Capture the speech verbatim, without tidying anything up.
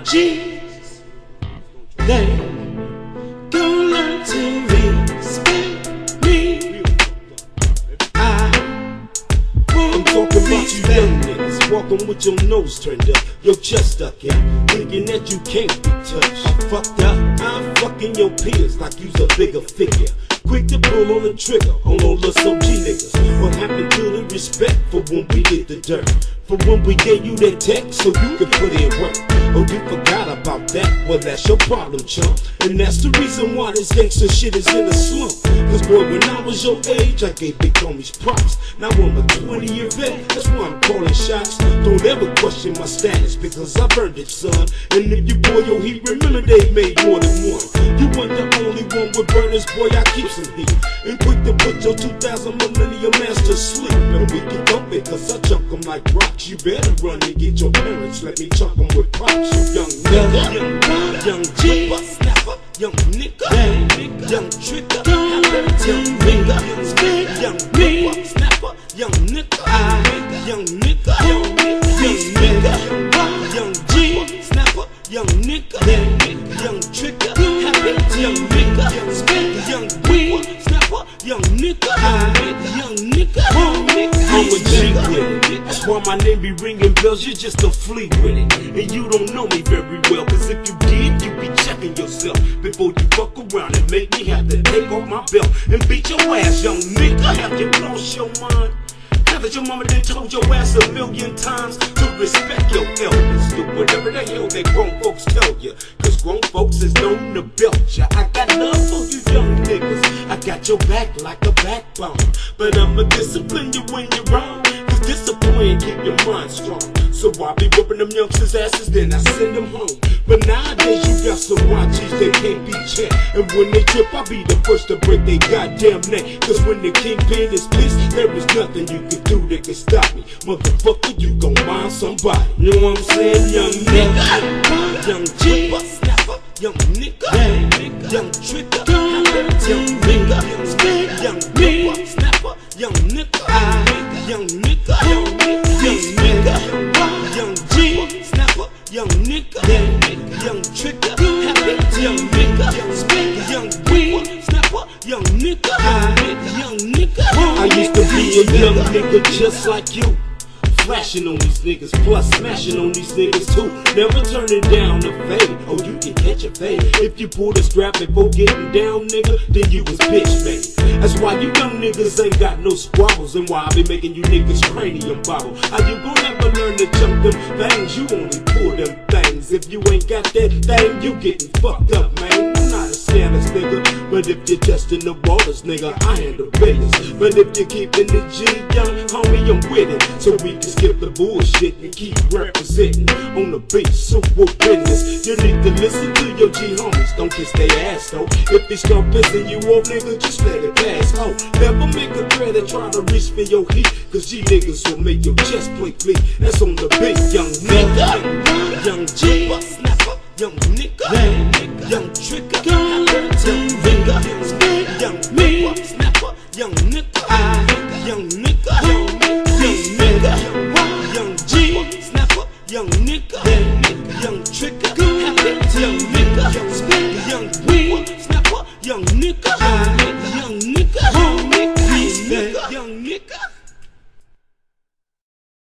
G's, they gon' learn to respect me. I won't Talking about you young niggas, walking with your nose turned up, your chest stuck out, thinking that you can't be touched. I'm fucked up, I'm fucking your peers like you's a bigger figure. Quick to pull on the trigger on all us O G niggas. What happened to the respect for when we did the dirt? For when we gave you that text so you could put in work? Oh, you forgot about that? Well, that's your problem, chump. And that's the reason why this gangster shit is in a slump. Cause boy, when I was your age, I gave big homies props. Now I'm a twenty year vet, that's why I'm calling shots. Don't ever question my status, because I've earned it, son. And if you boil your heat, remember they made more than one. You weren't the only one with burners, boy, I keep some heat. And quick to put your two thousand millennium ass to sleep. And we can dump it, cause I chunk them like rocks. You better run and get your parents, let me chunk them with props. You young nigga, young, young G, snapper, young nigga, young trigger, young nigga, young nigga, snapper, young nigga, young nigga, young nigga, young G, snapper, young nigga, young trigger, young nigga, young weed, snapper, young nigga, young nigga, I'm a G with it. That's why my name be ringing bells, you're just a flea with it. And you don't know me very well, cause if you did, you'd be checking yourself before you fuck around and make me have to take off my belt and beat your ass, young nigga. Have you lost your mind? Haven't your mama done told your ass a million times to respect your elders? Do whatever the hell that grown folks tell you, cause grown folks is known to belt ya. I got love for you young niggas, I got your back like a backbone, but I'ma discipline you when you're wrong, cause discipline keep your mind strong. So I be whooping them youngsters' asses, then I send them home. But nowadays you got some Y Gs that can't be checked, and when they trip, I be the first to break their goddamn neck. Cause when the kingpin is pissed, there is nothing you can do that can stop me. Motherfucker, you gon' mind somebody. You know what I'm saying? Young nigga, young G, snapper, young nigga, young trigger, young nigga, young nigga, snapper, young nigga, young nigga, young nigga, young G, snapper, young nigga, young trigger, young nigga, young weed, snapper, young nigga, young nigga. I used to be a young nigga just like you, flashing on these niggas, plus smashing on these niggas too. Never turning down the fade. Oh, you can catch a fade if you pull the strap before getting down, nigga. Then you was bitch made. That's why you young niggas ain't got no squabbles, and why I be making you niggas cranium bobble. How you gon' ever learn to jump them things? You only pull them things. If you ain't got that thing, you getting fucked up, man. I'm not a status nigga, but if you're testing the waters, nigga, I handle business. But if you're keeping the G young, homie, I'm with it. So we can skip the bullshit and keep representing on the beat, super business. You need to listen to your G homies, don't kiss their ass though. If they start pissing you off, nigga, just let it pass. Oh, never make a threat and try to reach for your heat, cause G niggas will make your chest plate bleed. That's on the beat, young nigga, young G, snapper, young nigga, young trigger, young nigga, young nigga, snapper, young nigga, young nigga, young nigga, young G, snapper, young nigga, young trigger, young nigga, young weed, snapper, young nigga.